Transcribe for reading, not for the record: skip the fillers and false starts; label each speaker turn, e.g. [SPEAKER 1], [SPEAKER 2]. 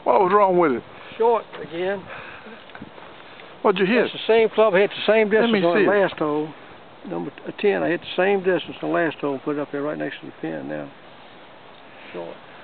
[SPEAKER 1] What was wrong with it?
[SPEAKER 2] Short again.
[SPEAKER 1] What'd you hit?
[SPEAKER 2] It's the same club. I hit the same distance on the
[SPEAKER 1] it.
[SPEAKER 2] last hole. Number 10. I hit the same distance on the last hole. Put it up here right next to the pin now. Short.